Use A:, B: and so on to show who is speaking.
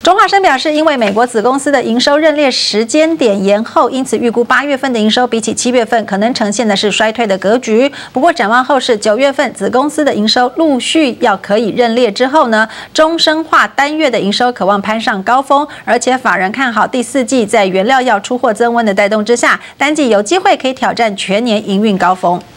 A: 中华生表示，因为美国子公司的营收认列时间点延后，因此预估8月份的营收比起7月份可能呈现的是衰退的格局。不过展望后市，9月份子公司的营收陆续要可以认列之后呢，中生化单月的营收可望攀上高峰，而且法人看好第4季在原料药出货增温的带动之下，单季有机会可以挑战全年营运高峰。